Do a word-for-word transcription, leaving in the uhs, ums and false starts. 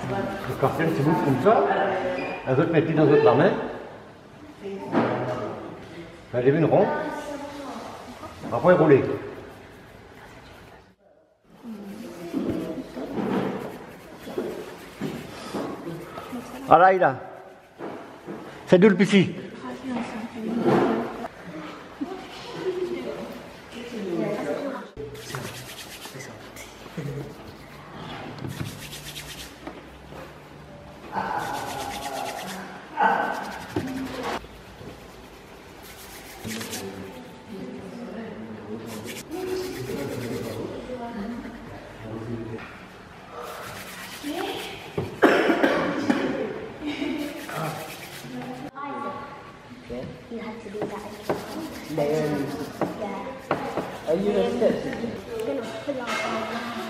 Quand elle se bouge comme ça, elle autres mettent dans l'autre la main. Elle lève une ronde. Après rouler. Ah là, il a. C'est Doulpiti. You have to do that again. Then, Yeah. are you a step? Gonna pull out all that.